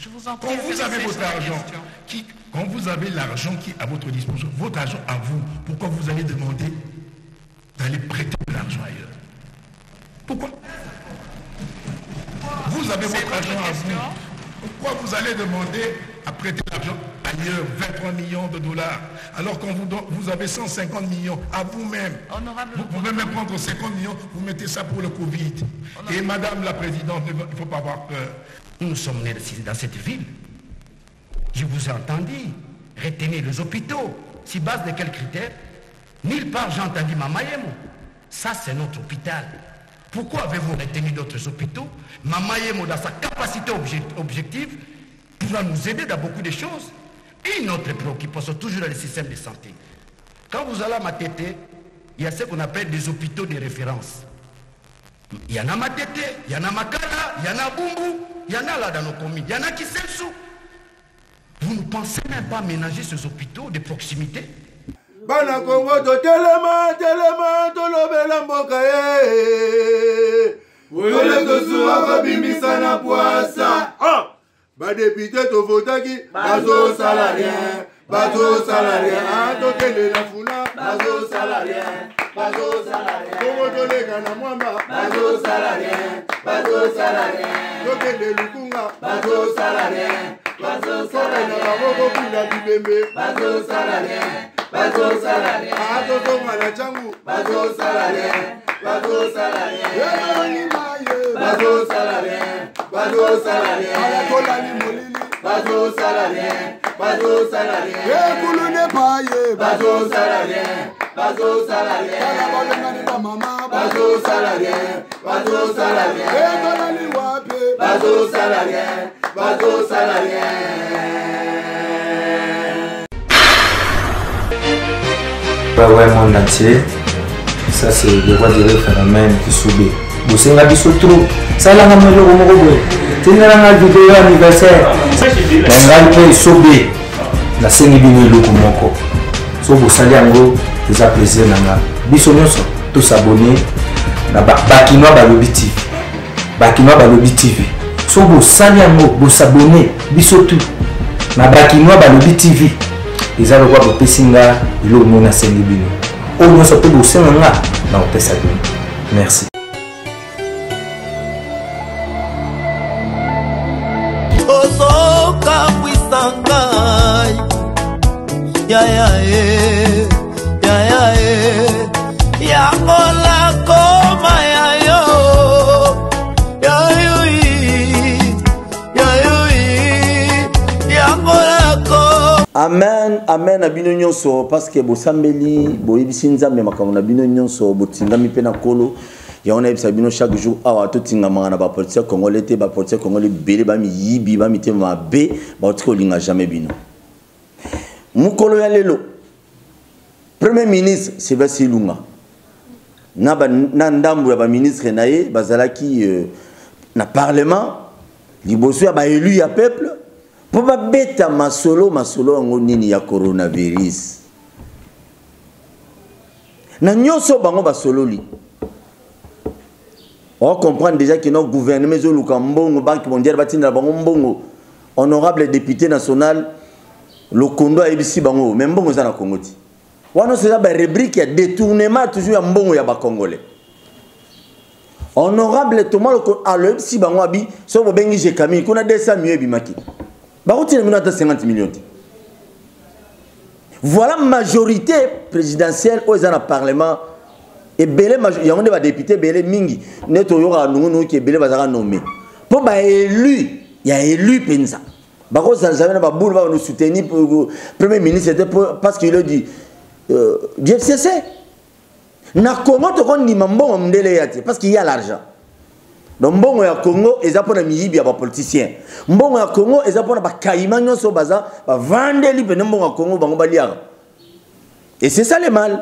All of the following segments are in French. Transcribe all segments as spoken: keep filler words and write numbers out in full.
Je vous en Quand prie. vous avez votre argent, qui, quand vous avez l'argent qui est à votre disposition, votre argent à vous, pourquoi vous allez demander d'aller prêter de l'argent ailleurs? Pourquoi? Vous avez votre argent à vous. Pourquoi vous allez demander à prêter l'argent ailleurs, vingt-trois millions de dollars, alors qu'on vous, vous avez cent cinquante millions à vous-même? Vous pouvez même prendre cinquante millions, vous mettez ça pour le Covid. Et Madame la Présidente, il ne faut pas avoir peur. Nous sommes nés dans cette ville. Je vous ai entendu retenir les hôpitaux. Sur base de quels critères? Nulle part j'ai entendu Mamayemo. Ça, c'est notre hôpital. Pourquoi avez-vous retenu d'autres hôpitaux? Mamayemo, dans sa capacité objective, pourra nous aider dans beaucoup de choses. Et notre préoccupation, toujours dans le système de santé. Quand vous allez à Matete, il y a ce qu'on appelle des hôpitaux de référence. Il y en a Matete, il y en a Makala, il y en a Bumbu, il y en a là dans nos communes, il y en a qui s'en. Vous ne pensez même pas ménager ces hôpitaux de proximité? Bana Congo to telema telema to lobela mboka ye. Wele to suwa ko bimisa na poasa. Ah! Ba député to votaki bazo salarien, bazo salarien, ah to tele na funa, bazo salarien, bazo salarien. Congo to lega na mwamba, bazo salarien, bazo salarien. To tele lukunga, bazo salarien, bazo salarien. Na boko kula bibembe, bazo salarien. Bazo salarié, bazo tomala changu, bazo salarié, bazo salarié, bazo salarié, bazo salarié, bazo salarié, bazo salarié, bazo salarié, bazo salarié, bazo salarié, bazo salarié, bazo salarié, bazo salarié. Ouais, monde entier, ça c'est le roi du phénomène qui subit. Vous savez, la biso trop. Ça là, on a le romo robo. Tenez la vidéo anniversaire. On a le subit. La scène bini le kumoko. So vous savez en gros, vous avez plaisir nanga. Biso nyonso, tous abonnés. Na bakinoa balobi T V. Bakinoa balobi T V. So vous savez en gros, vous abonnés. Biso tout. Na bakinoa balobi T V. Les gens voient que Pessinga, il est au Sénébino. Au moins, ça peut vous faire un dans le Pessagon. Merci. Ya ya eh, ya ya eh, ya kola koma ya yo, ya yo ya yo ya kola koma. Amen, amen, abino nyonso parce que bo sambeli, bo ibisi nzambe makambo na bino nyonso botingami pe na kolo. Ya on a ibisa bino chaque jour awa to tingama na ba politique congolais te ba politique congolais belé ba mi yibi ba mi te ma be ba otiko linga jamais bino. Mukolo ya lelo. Premier ministre Sébastien Lunga. Na ba na ndambu ya ba ministre naye bazalaki euh, na parlement liboso ya ba élu ya peuple. Pour pas bêta masolo masolo ngo nini ya coronavirus. Na nyonso bango ba sololi. On comprend déjà que notre gouvernement zo lukambongo banque mondiale batinda bango mbongo honorable député national le Kondo a ibisi bango même mbongo za na Congo ti. Wana c'est ba rubrique ya détournement toujours ya mbongo ya ba congolais. Honorable Thomas le a le ibisi bango abi so bo bengi je Camille kuna deux cents millions bimaki. cinquante millions. Voilà majorité présidentielle au Parlement. Et belé il y a des députés belé mingi. Neto yora nungu qui belé bazara nommé. Pour ba élu, il y a élu pensa. Bako ça jamais ba boule va nous soutenir pour premier ministre c'était parce qu'il a dit euh F C C. Na Congo to kon ni mambo mndele yati parce qu'il y a l'argent. Donc mbongo ya Congo eza pona miyibi ya ba politicien. Mbongo ya Congo eza pona ba kaima nyonso baza ba vandeli pe mbongo ya Congo bango baliaka. Et c'est ça le mal.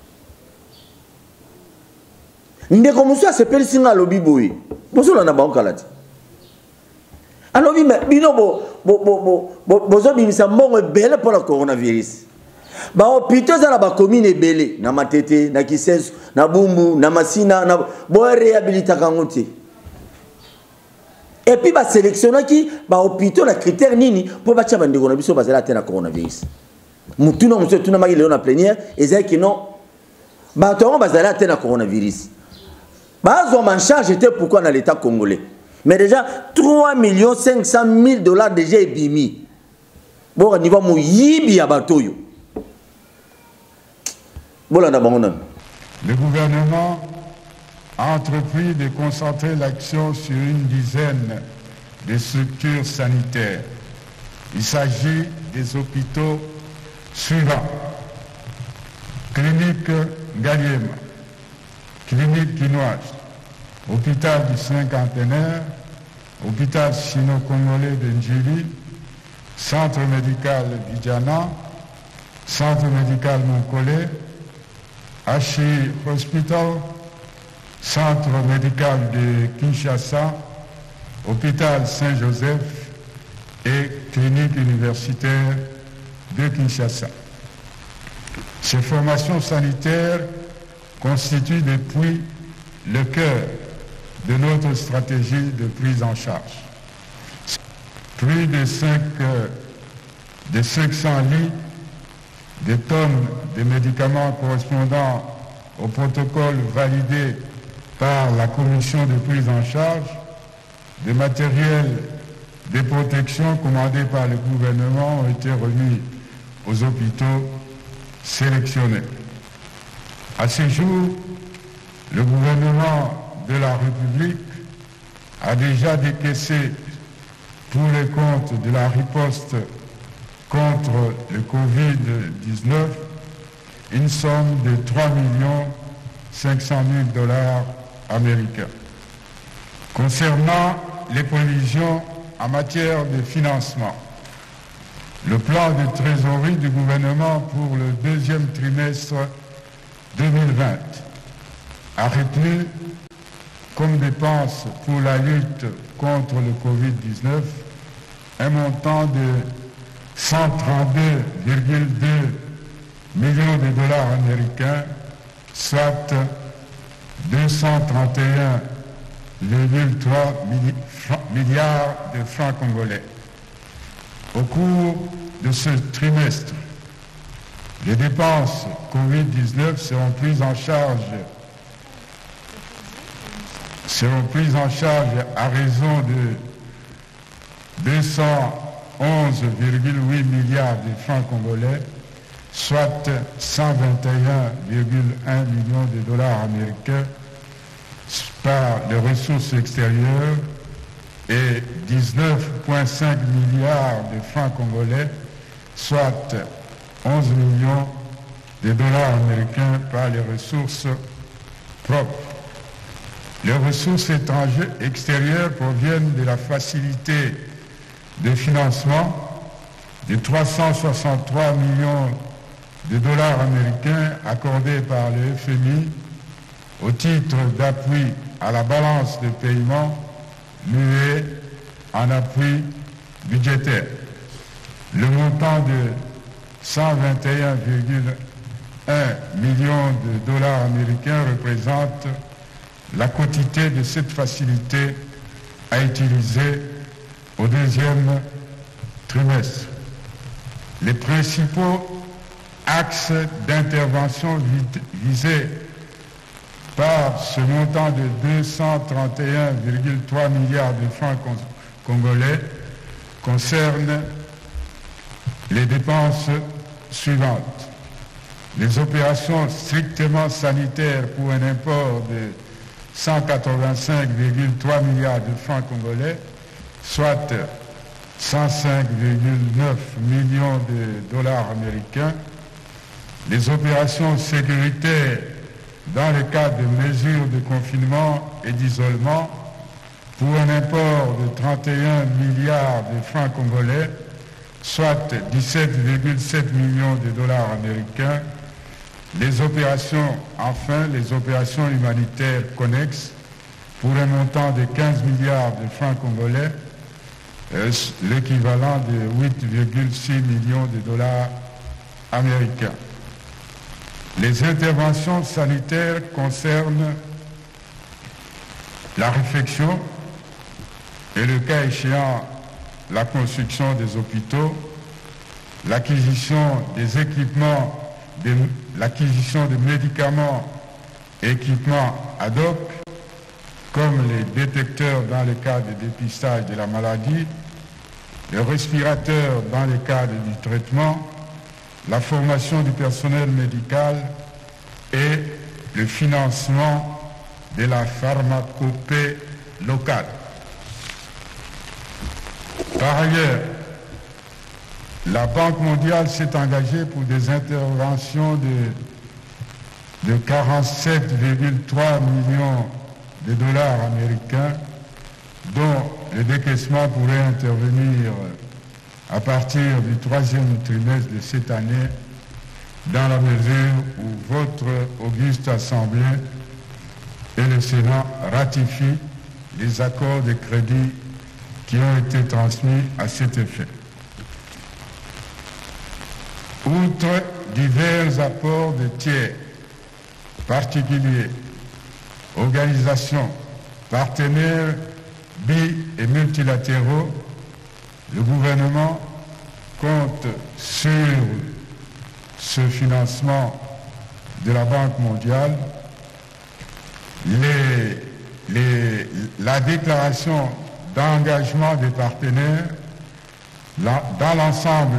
Ndeko musu asepeli singa lobi boyi. Boso na bango kalati. Alobi me bino bo bo bo bo bozo bimisa mbongo ebele pona coronavirus. Ba hôpitaux za na ba commune ebele na Matete, na Kisenso, na Bumbu, na Masina, na bo réhabilita kangote. Et puis, bah, sélectionner qui, bah, hôpital, la critère nini, pour bâtir un dégoût, bah, c'est la terre à coronavirus. Moutouna, monsieur, tout le monde, il est en plénière, et c'est qui non, bah, tout le monde, bah, c'est la terre à coronavirus. Bah, ils ont en charge, était pourquoi dans l'État congolais. Mais déjà, trois millions cinq cent mille dollars déjà ébimi. Bon, on y va, mon yibi à batoyo. Bon, là, d'abord, le gouvernement a entrepris de concentrer l'action sur une dizaine de structures sanitaires. Il s'agit des hôpitaux suivants. Clinique Galiema, Clinique Quinoise, Hôpital du Cinquantenaire, Hôpital Sino-Congolais de Ndjili, Centre médical Bidjana, Centre médical Moncolé, H I Hospital, Centre médical de Kinshasa, Hôpital Saint-Joseph et Clinique universitaire de Kinshasa. Ces formations sanitaires constituent depuis le cœur de notre stratégie de prise en charge. Plus de, cinq, de cinq cents lits, des tonnes de médicaments correspondant au protocole validé par la commission de prise en charge, des matériels de protection commandés par le gouvernement ont été remis aux hôpitaux sélectionnés. À ce jour, le gouvernement de la République a déjà décaissé pour les comptes de la riposte contre le covid dix-neuf une somme de trois millions cinq cent mille dollars américains. Concernant les prévisions en matière de financement, le plan de trésorerie du gouvernement pour le deuxième trimestre deux mille vingt a retenu comme dépense pour la lutte contre le covid dix-neuf un montant de cent trente-deux virgule deux millions de dollars américains, soit deux cent trente et un virgule trois milliards de francs congolais. Au cours de ce trimestre, les dépenses covid dix-neuf seront prises en charge seront prises en charge à raison de deux cent onze virgule huit milliards de francs congolais, soit cent vingt et un virgule un millions de dollars américains par les ressources extérieures et dix-neuf virgule cinq milliards de francs congolais, soit onze millions de dollars américains par les ressources propres. Les ressources étrangères extérieures proviennent de la facilité de financement de trois cent soixante-trois millions de dollars américains accordés par le F M I au titre d'appui à la balance de paiement muée en appui budgétaire. Le montant de cent vingt et un virgule un millions de dollars américains représente la quantité de cette facilité à utiliser au deuxième trimestre. Les principaux axes d'intervention visés par ce montant de deux cent trente et un virgule trois milliards de francs congolais concernent les dépenses suivantes. Les opérations strictement sanitaires pour un import de cent quatre-vingt-cinq virgule trois milliards de francs congolais, soit cent cinq virgule neuf millions de dollars américains. Les opérations sécuritaires dans le cadre de mesures de confinement et d'isolement pour un import de trente et un milliards de francs congolais, soit dix-sept virgule sept millions de dollars américains. Les opérations, enfin, les opérations humanitaires connexes pour un montant de quinze milliards de francs congolais, euh, l'équivalent de huit virgule six millions de dollars américains. Les interventions sanitaires concernent la réfection, et le cas échéant, la construction des hôpitaux, l'acquisition des équipements, l'acquisition de médicaments et équipements ad hoc, comme les détecteurs dans le cadre du dépistage de la maladie, les respirateurs dans le cadre du traitement, la formation du personnel médical et le financement de la pharmacopée locale. Par ailleurs, la Banque mondiale s'est engagée pour des interventions de, de quarante-sept virgule trois millions de dollars américains, dont le décaissement pourrait intervenir à partir du troisième trimestre de cette année, dans la mesure où votre auguste Assemblée et le Sénat ratifient les accords de crédit qui ont été transmis à cet effet. Outre divers apports de tiers particuliers, organisations, partenaires bi- et multilatéraux, le gouvernement compte sur ce financement de la Banque mondiale. Les, les, la déclaration d'engagement des partenaires la, dans l'ensemble.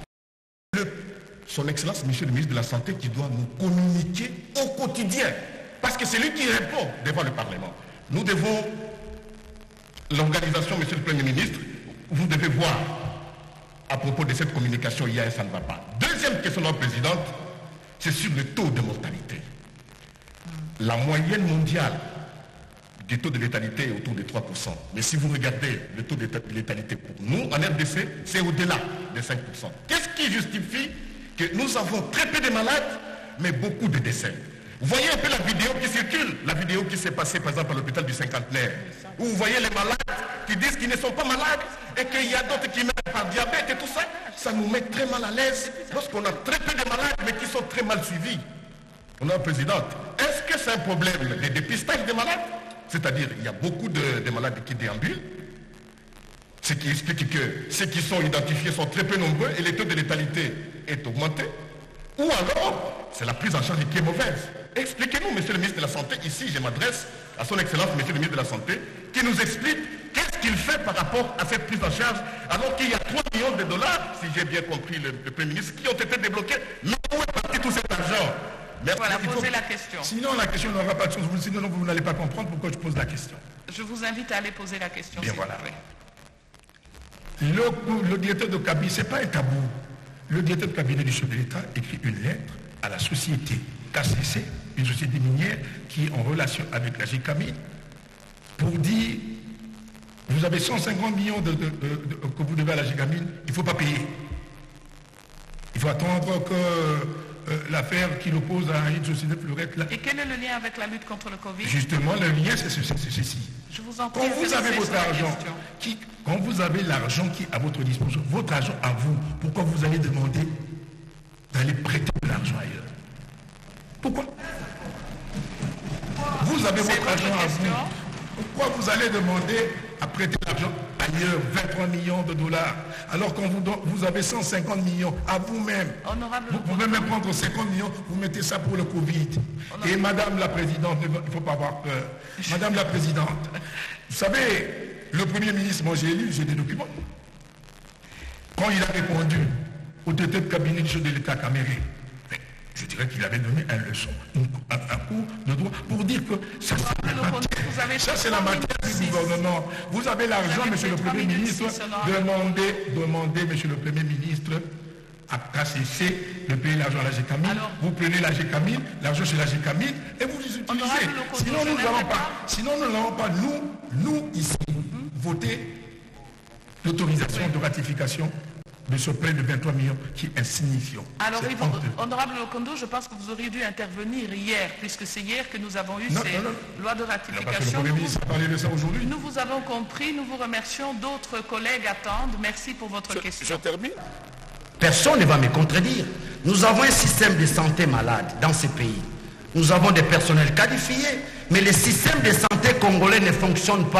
Son Excellence, Monsieur le ministre de la Santé, qui doit nous communiquer au quotidien, parce que c'est lui qui répond devant le Parlement. Nous devons, l'organisation, Monsieur le Premier ministre, vous devez voir, à propos de cette communication, il y a et ça ne va pas. Deuxième question, notre présidente, c'est sur le taux de mortalité. La moyenne mondiale du taux de létalité est autour de trois pour cent. Mais si vous regardez le taux de létalité pour nous, en R D C, c'est au-delà de cinq pour cent. Qu'est-ce qui justifie que nous avons très peu de malades, mais beaucoup de décès? Vous voyez un peu la vidéo qui circule, la vidéo qui s'est passée par exemple à l'hôpital du Cinquantenaire, où vous voyez les malades qui disent qu'ils ne sont pas malades et qu'il y a d'autres qui meurent par diabète et tout ça. Ça nous met très mal à l'aise lorsqu'on a très peu de malades, mais qui sont très mal suivis. Madame la Présidente, est-ce que c'est un problème de dépistage des malades? C'est-à-dire il y a beaucoup de, de malades qui déambulent, ce qui explique que ceux qui sont identifiés sont très peu nombreux et le taux de létalité est augmenté. Ou alors, c'est la prise en charge qui est mauvaise. Expliquez-nous, Monsieur le ministre de la Santé, ici je m'adresse à son Excellence, Monsieur le ministre de la Santé, qui nous explique qu'est-ce qu'il fait par rapport à cette prise en charge, alors qu'il y a trois millions de dollars, si j'ai bien compris le, le Premier ministre, qui ont été débloqués. Mais où est parti tout cet argent? Merci. Voilà, posez la question. Sinon, la question n'aura pas de sens. Sinon, vous n'allez pas comprendre pourquoi je pose la question. Je vous invite à aller poser la question. Bien, voilà. Le, le directeur de cabinet, ce n'est pas un tabou. Le directeur de cabinet du chef de l'État écrit une lettre à la société K C C, une société minière qui est en relation avec la G C A M I, pour dire vous avez cent cinquante millions de, de, de, de, que vous devez à la G C A M I, il ne faut pas payer. Il faut attendre que euh, l'affaire qui l'oppose à une société fleurette. Là. Et quel est le lien avec la lutte contre le Covid? Justement, le lien, c'est ceci. Je vous en prie. Quand vous avez votre argent, qui, quand vous avez l'argent qui est à votre disposition, votre argent à vous, pourquoi vous allez demander d'aller prêter de l'argent ailleurs? Pourquoi? Vous avez votre argent à vous. Pourquoi vous allez demander à prêter l'argent ailleurs, vingt-trois millions de dollars, alors qu'on vous, vous avez cent cinquante millions à vous-même? Vous pouvez même prendre cinquante millions, vous mettez ça pour le Covid. Et Madame la Présidente, il ne faut pas avoir peur. Madame la Présidente, vous savez, le Premier ministre, moi j'ai lu, j'ai des documents. Quand il a répondu au directeur de cabinet du chef de l'État Caméré, je dirais qu'il avait donné un leçon, un, un cours de droit pour dire que ça c'est la matière, ça, c'est la matière du gouvernement. Vous avez l'argent, Monsieur le Premier ministre, demandez, demandez, Monsieur le Premier ministre, à K C C de payer l'argent à la G C A M I. Vous prenez la G C A M I, l'argent chez la G C A M I, et vous les utilisez. Sinon nous n'allons pas, sinon nous n'allons pas, nous, nous ici, voter l'autorisation de ratification de ce prêt de vingt-trois millions qui est insignifiant. Alors, est honorable Lokondo, je pense que vous auriez dû intervenir hier, puisque c'est hier que nous avons eu non, ces non, non. lois de ratification. Le ministre a parlé de ça aujourd'hui. Nous vous avons compris, nous vous remercions. D'autres collègues attendent. Merci pour votre je, question. Je termine. Personne ne va me contredire. Nous avons un système de santé malade dans ce pays. Nous avons des personnels qualifiés, mais le système de santé congolais ne fonctionne pas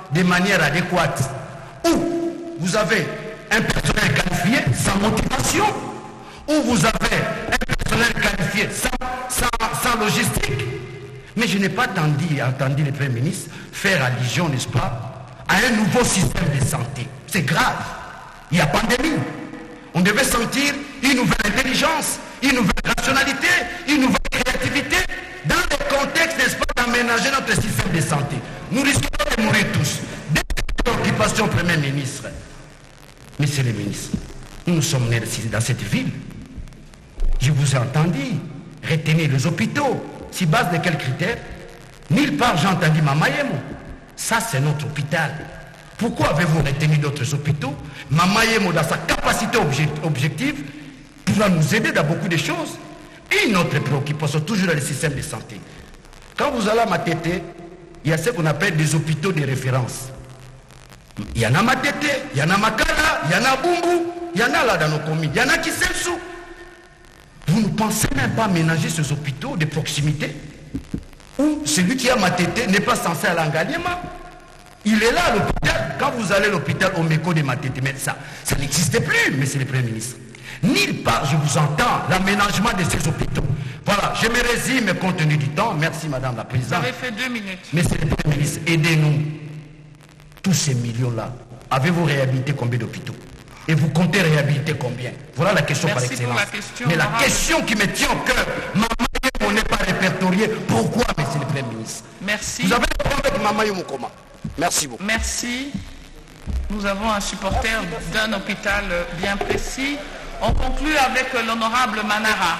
de manière adéquate. Ou vous avez un personnel qualifié sans motivation, ou vous avez un personnel qualifié sans, sans, sans logistique. Mais je n'ai pas entendu, entendu le Premier ministre faire allusion, n'est-ce pas, à un nouveau système de santé. C'est grave. Il y a pandémie. On devait sentir une nouvelle intelligence, une nouvelle rationalité, une nouvelle créativité dans le contexte, n'est-ce pas, d'aménager notre système de santé. Nous risquons de mourir tous. Dès l'occupation Premier ministre, Monsieur le ministre, nous nous sommes nés dans cette ville. Je vous ai entendu. Retenez les hôpitaux. Sur base de quels critères? Nulle part j'ai entendu Mamayemo. Ça, c'est notre hôpital. Pourquoi avez-vous retenu d'autres hôpitaux? Mamayemo, dans sa capacité objective, pourra nous aider dans beaucoup de choses. Et notre préoccupation, toujours dans le système de santé. Quand vous allez à Matete, il y a ce qu'on appelle des hôpitaux de référence. Il y en a Matete, il y en a Makala, il y en a Bumbu, il y en a là dans nos communes, il y en a qui s'en. Vous ne pensez même pas aménager ces hôpitaux de proximité où celui qui a Matete n'est pas censé aller en Galiema. Il est là à l'hôpital. Quand vous allez à l'hôpital au Meko de Matete, mais ça, ça n'existe plus, monsieur le Premier ministre. Nulle part, je vous entends, l'aménagement de ces hôpitaux. Voilà, je me résume compte tenu du temps. Merci, Madame la Présidente. Vous avez fait deux minutes. Monsieur le Premier ministre, aidez-nous. Tous ces millions-là, avez-vous réhabilité combien d'hôpitaux? Et vous comptez réhabiliter combien? Voilà la question. Merci par excellence. pour la question. Mais la question qui me tient au cœur, Mamayemo n'est pas répertorié. Pourquoi, monsieur le Premier ministre? Merci. Vous avez le problème avec Mamayemo comment? Merci beaucoup. Merci. Nous avons un supporter d'un hôpital bien précis. On conclut avec l'honorable Manara.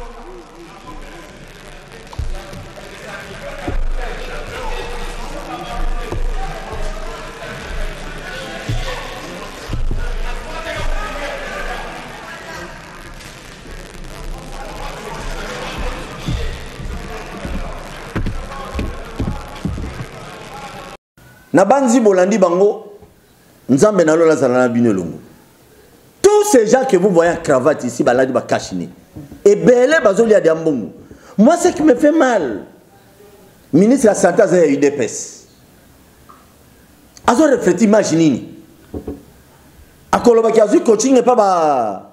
Nabanzi Bolandi Bango, Nzambe Nalola Zalana Binelongo. Tous ces gens que vous voyez en cravate ici, Baladi Bakashini, et Belé Bazoli Adiambongo. Moi, ce qui me fait mal, ministre de la Santé a eu des pèses. Azo reflété, imaginez. À Kolobaki, Azo coaching n'est pas ba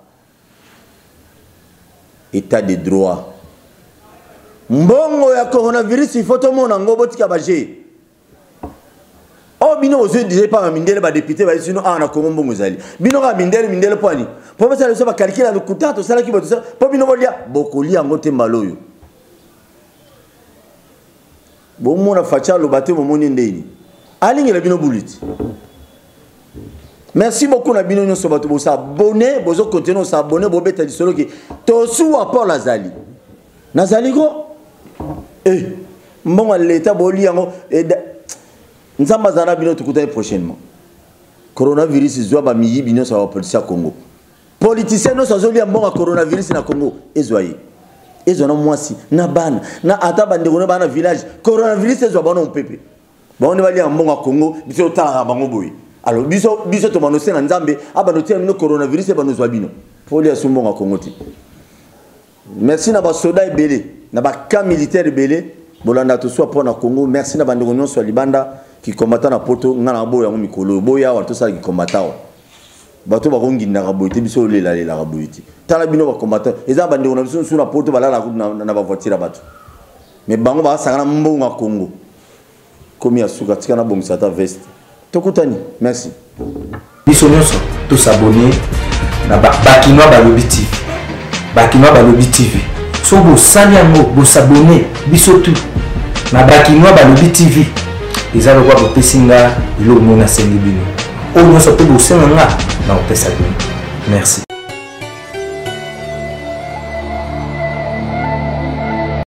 état de droit. Mbongo ya coronavirus, il faut tout le monde en go botika bagé. Oh, bino aux yeux déjà pas mindele ba député ba sinon ah na Congo mbongozali. Bino ka mindele mindele poani. Pour ça le so ba calculer le coût to sala ki ba to ça. Pour bino bolia bokoli ango te mbaloyo. Bon mona facha lo baté mo moni ndeni. Ali ngela bino buliti. Merci beaucoup na bino nyoso bato bo s'abonner, bozo continuer s'abonner bo beta di solo ki to su apport la zali. Nazali go eh mbongo l'état boli ango Nzamba zara bino tukuta prochainement. Coronavirus zwa ba miyi bino sa wa police Congo. Politicien no sa zoli ambonga coronavirus na Congo ezwaye. Ezona mwasi na bana na ata bande ko bana village coronavirus ezwa bana mpepe. Ba on bali ambonga Congo biso tala bango boyi. Alors biso biso to bano sena Nzambe abano tia bino coronavirus bano zwa bino. Poli asumbonga Congo ti. Merci na ba soda ebele na ba camp militaire ebele bolanda to soit pour na Congo. Merci na bande ko nyonso libanda qui combattant na poto ngana boya ngo mikolo boya wa to ça qui combattant bato ba kongi na raboiti biso le la la raboiti tala bino ba combattant eza bande on biso sur na poto ba la na na ba voiture bato mais bango ba sangana mbonga Congo komi asuka tika na bongisa ta veste tokutani merci biso nyonso to s'abonner na ba bakinoa ba lobi T V bakinoa ba lobi T V so bo sali yango bo s'abonner biso tout na bakinoa ba lobi T V. Les avons quoi pour Pessinga, l'eau mona sengi bino. Au moins ça peut vous senga na opesa bino. Merci.